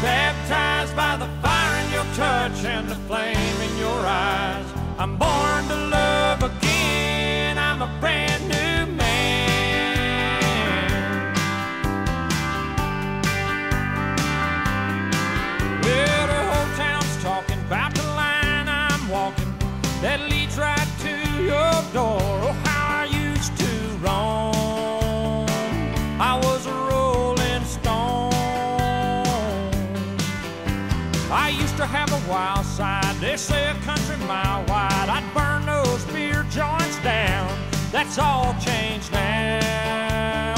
baptized by the fire in your touch and the flame in your eyes. I'm born to love again. I'm a brand new man. Well, the whole town's talking about the line I'm walking that leads right to your door. Oh, how I used to roam. I was a rolling stone. I used to have a wild side. They say a country mile wide. I'd burn those beer joints down. That's all changed now.